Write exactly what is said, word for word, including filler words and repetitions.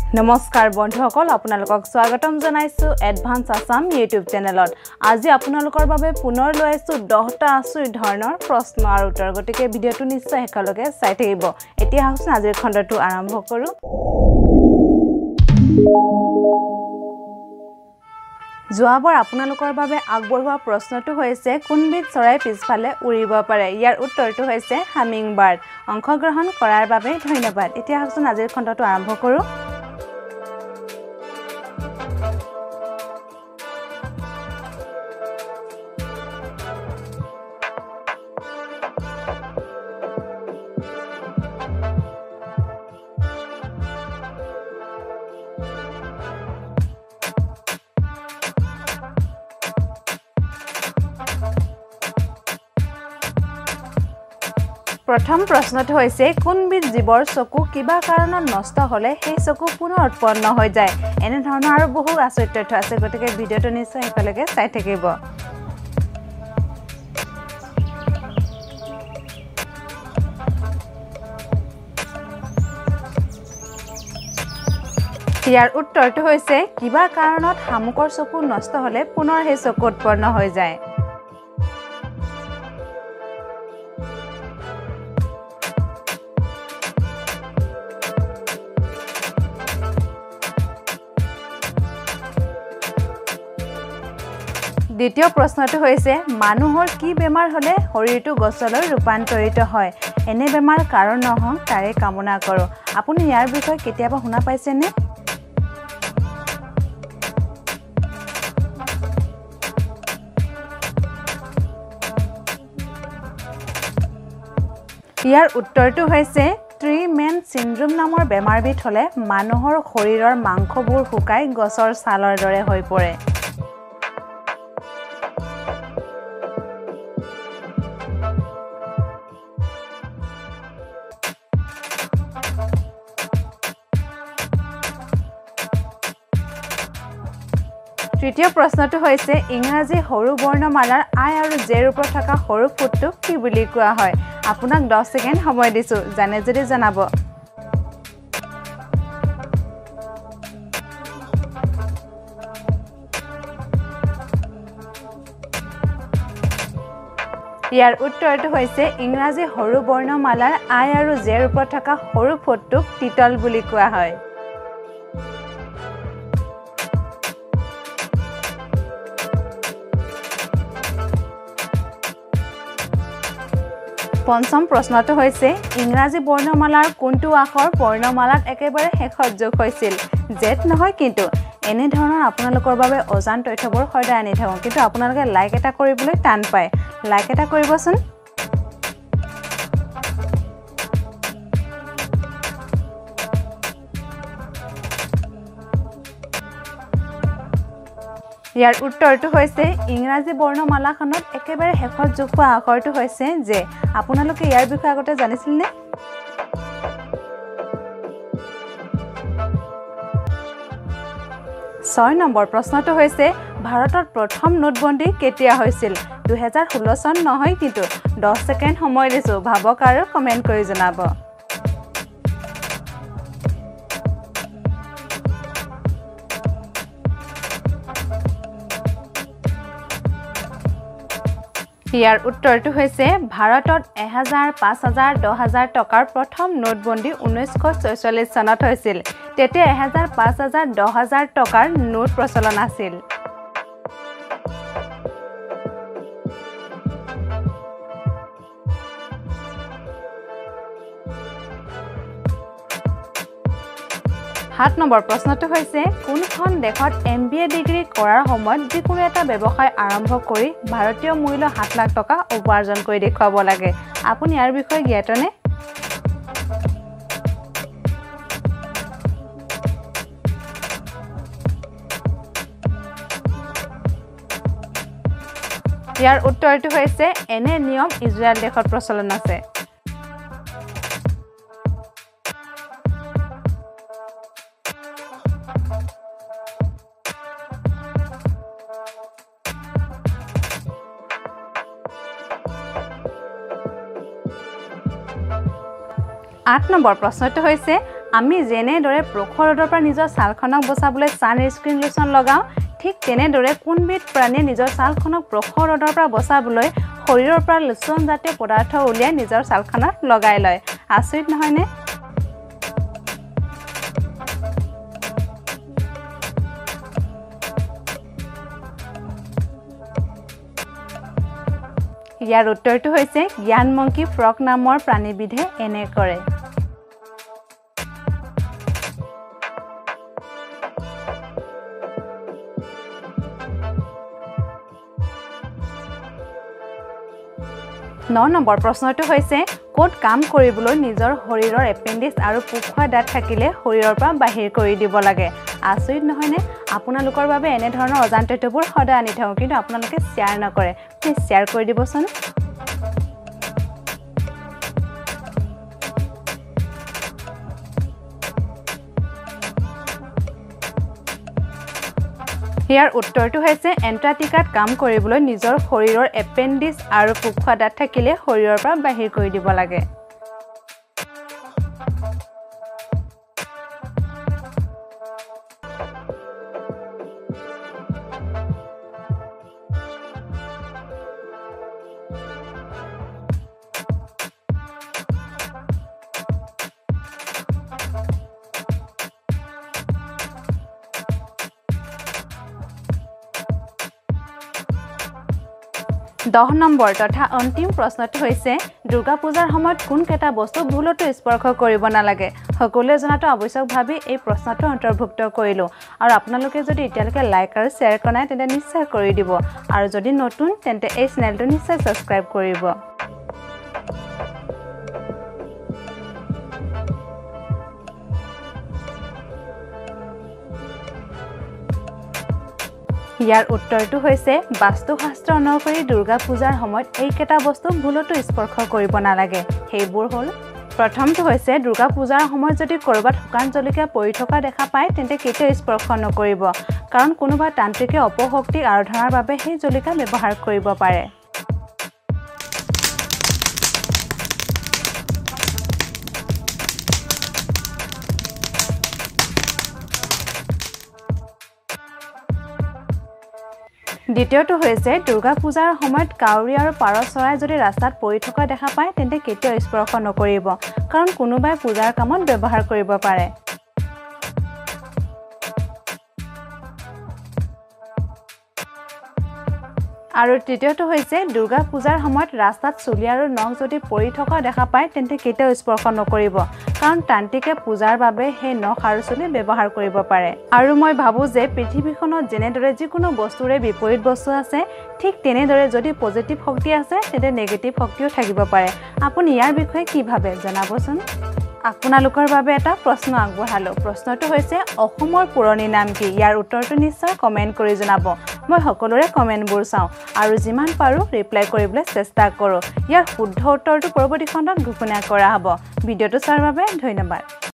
নমস্কাৰ বন্ধুসকল আপোনালোকক স্বাগতম জনাইছো এডভান্স আসাম ইউটিউব চেনেলত আজি আপোনালোকৰ বাবে পুনৰ লৈ আছো দহটা আচৰিত ধৰণৰ প্ৰশ্ন আৰু উত্তৰ গতিকে ভিডিঅটো নিশ্চয় একেলগে চাই থাকিব এতিয়া আহকচোন আজিৰ খণ্ডটো আৰম্ভ কৰো জোৱাবৰ আপোনালোকৰ বাবে আগবঢ়োৱা প্ৰশ্নটো হৈছে কোনবিধ চৰাই পিছফালে উৰিব পাৰে ইয়াৰ উত্তৰটো হৈছে হামিং বাৰ্ড অংশগ্ৰহণ কৰাৰ বাবে ধন্যবাদ এতিয়া আহকচোন আজিৰ খণ্ডটো আৰম্ভ কৰো প্ৰথম প্ৰশ্নটো হৈছে কোনবিধ জীৱৰ চকু কিবা কাৰণত নষ্ট হলে সেই চকু পুনৰ উৎপন্ন হৈ যায় এনে ধৰণৰ আৰু বহু আচৰিত তথ্য আছে গতিকে ভিডিঅটো নিশ্চয় একেলগে চাই থাকিব ইয়াৰ উত্তৰটো হৈছে কিবা কাৰণত শামুকৰ চকু নষ্ট হলে পুনৰ সেই চকু উৎপন্ন হৈ যায় দ্বিতীয় প্ৰশ্নটো হৈছে মানুহৰ কি বেমাৰ হলে শৰীৰটো গছলৈ ৰূপান্তৰিত হয় এনে বেমাৰ কাৰণ নহওক তাৰে কামনা কৰো আপুনি ইয়াৰ বিষয়ে কেতিয়াবা শুনা পাইছেনে ইয়াৰ উত্তৰটো হৈছে ট্ৰি-মেন চিনড্ৰোম নামৰ বেমাৰবিধ হলে মানুহৰ শৰীৰৰ মাংসবোৰ শুকাই গছৰ ছালৰ দৰে হৈ পৰে তৃতীয় প্ৰশ্নটো হৈছে ইংৰাজী সৰু বৰ্ণমালাৰ আই আৰু জেৰ ওপৰত থকা সৰু ফুটটোক কি বুলি কোৱা হয় আপোনাক দহ ছেকেণ্ড সময় দিছো জানে যদি জনাব ইয়াৰ উত্তৰটো হৈছে ইংৰাজী সৰু বৰ্ণমালাৰ আই আৰু জেৰ ওপৰত থকা সৰু ফুটটোক টিটল বুলি কোৱা হয় পঞ্চম প্ৰশ্নটো হৈছে ইংৰাজী বৰ্ণমালাৰ কোনটো আখৰ বৰ্ণমালাত একেবাৰে শেষত যোগ হৈছিল জেড নহয় কিন্তু এনে ধৰণৰ আপোনালোকৰ বাবে অজান তথ্যবোৰ সদায় আনি থাকোঁ কিন্তু আপোনালোকে লাইক এটা কৰিবলৈ টান পায় লাইক এটা কৰিবচোন ইয়াৰ উত্তৰটো হৈছে ইংৰাজী বৰ্ণমালাখনত একেবাৰে শেষত যোগ হোৱা আখৰটো হৈছে যে আপোনালোকে ইয়াৰ বিষয়ে আগতে জানিছিলনে ছয় নম্বৰ প্ৰশ্নটো হৈছে ভাৰতত প্ৰথম নোটবন্দী কেতিয়া হৈছিল দুই হাজাৰ ষোল্ল চন নহয় কিন্তু দহ ছেকেণ্ড সময় দিছো ভাবক আৰু কমেন্ট কৰি জনাব ইয়াৰ উত্তৰটো হৈছে ভাৰতত এক হাজাৰ পাঁচ হাজাৰ দহ হাজাৰ টকাৰ প্ৰথম নোটবন্দী ঊনৈছশ ছয়চল্লিছ চনত হৈছিল তেতিয়া এক হাজাৰ পাঁচ হাজাৰ দহ হাজাৰ টকাৰ নোট প্ৰচলন আছিল সাত নম্বৰ প্ৰশ্নটো হৈছে কোনখন দেশত এম বি এ ডিগ্ৰী কৰাৰ সময়ত যিকোনো এটা ব্যৱসায় আৰম্ভ কৰি ভাৰতীয় মূল্য সাত লাখ টকা উপাৰ্জন কৰি দেখুৱাব লাগে আপুনি ইয়াৰ বিষয়ে জ্ঞাতনে ইয়াৰ উত্তৰটো হৈছে এনে নিয়ম ইজৰাইল দেশত প্ৰচলন আছে আট নম্বৰ প্ৰশ্নটো হৈছে আমি যেনেদৰে প্ৰখৰ ৰ'দৰ পৰা নিজৰ ছালখনক বচাবলৈ ছানস্ক্ৰীন লোচন লগাওঁ ঠিক তেনেদৰে কোনবিধ প্ৰাণীয়ে নিজৰ ছালখনক প্ৰখৰ ৰ'দৰ পৰা বচাবলৈ শৰীৰৰ পৰা লোচন জাতীয় পদাৰ্থ উলিয়াই নিজৰ ছালখনত লগাই লয় আচৰিত নহয়নে ইয়াৰ উত্তৰটো হৈছে জ্ঞানমংকী ফ্ৰক নামৰ প্ৰাণীবিধে এনে কৰে ন নম্বৰ প্ৰশ্নটো হৈছে কোট কাম কৰিবলৈ নিজৰ শৰীৰৰ এপেণ্ডিক্স আৰু পোখোৱা দাঁত থাকিলে শৰীৰৰ পৰা বাহিৰ কৰি দিব লাগে আচৰিত নহয়নে আপোনালোকৰ বাবে এনে ধৰণৰ অজান তথ্যবোৰ সদায় আনি থাকোঁ কিন্তু আপোনালোকে শ্বেয়াৰ নকৰে প্লিজ শ্বেয়াৰ কৰি দিবচোন ইয়াৰ উত্তৰটো হৈছে এণ্টাৰ্কটিকাত কাম কৰিবলৈ নিজৰ শৰীৰৰ এপেণ্ডিক্স আৰু পোখোৱা দাঁত থাকিলে শৰীৰৰ পৰা বাহিৰ কৰি দিব লাগে দহ নম্বৰ তথা অন্তিম প্ৰশ্নটো হৈছে দুৰ্গা পূজাৰ সময়ত কোন কেইটা বস্তু ভুলতো স্পৰ্শ কৰিব নালাগে সকলোৱে জনাটো আৱশ্যক ভাবি এই প্ৰশ্নটো অন্তৰ্ভুক্ত কৰিলোঁ আৰু আপোনালোকে যদি এতিয়ালৈকে লাইক আৰু শ্বেয়াৰ কৰা নাই তেন্তে নিশ্চয় কৰি দিব আৰু যদি নতুন তেন্তে এই চেনেলটো নিশ্চয় ছাবস্ক্ৰাইব কৰিব ইয়াৰ উত্তৰটো হৈছে বাস্তুশাস্ত্ৰ অনুসৰি দুৰ্গা পূজাৰ সময়ত এইকেইটা বস্তু ভুলতো স্পৰ্শ কৰিব নালাগে সেইবোৰ হ'ল প্ৰথমটো হৈছে দুৰ্গা পূজাৰ সময়ত যদি কৰবাত শুকান জলকীয়া পৰি থকা দেখা পায় তেন্তে কেতিয়াও স্পৰ্শ নকৰিব কাৰণ কোনোবা তান্ত্ৰিকে অপশক্তি আৰাধনাৰ বাবে সেই জলকীয়া ব্যৱহাৰ কৰিব পাৰে দ্বিতীয়টো হৈছে দুৰ্গা পূজাৰ সময়ত কাউৰী আৰু পাৰ চৰাই যদি ৰাস্তাত পৰি থকা দেখা পায় তেন্তে কেতিয়াও স্পৰ্শ নকৰিব কাৰণ কোনোবাই পূজাৰ কামত ব্যৱহাৰ কৰিব পাৰে আৰু তৃতীয়টো হৈছে দুৰ্গা পূজাৰ সময়ত ৰাস্তাত চুলি আৰু নখ যদি পৰি থকা দেখা পায় তেন্তে কেতিয়াও স্পৰ্শ নকৰিব কাৰণ তান্ত্ৰিকে পূজাৰ বাবে সেই নখ আৰু চুলি ব্যৱহাৰ কৰিব পাৰে আৰু মই ভাবো যে পৃথিৱীখনত যেনেদৰে যিকোনো বস্তুৰে বিপৰীত বস্তু আছে ঠিক তেনেদৰে যদি পজিটিভ শক্তি আছে তেন্তে নেগেটিভ শক্তিও থাকিব পাৰে আপুনি ইয়াৰ বিষয়ে কি ভাবে জনাবচোন আপোনালোকৰ বাবে এটা প্ৰশ্ন আগবঢ়ালো প্ৰশ্নটো হৈছে অসমৰ পুৰণি নাম কি ইয়াৰ উত্তৰটো নিশ্চয় কমেন্ট কৰি জনাব মই সকলোৰে কমেন্টবোৰ চাওঁ আৰু যিমান পাৰো ৰিপ্লাই কৰিবলৈ চেষ্টা কৰোঁ ইয়াৰ শুদ্ধ উত্তৰটো পৰৱৰ্তী খণ্ডত ঘোষণা কৰা হ'ব ভিডিঅ'টো চোৱাৰ বাবে ধন্যবাদ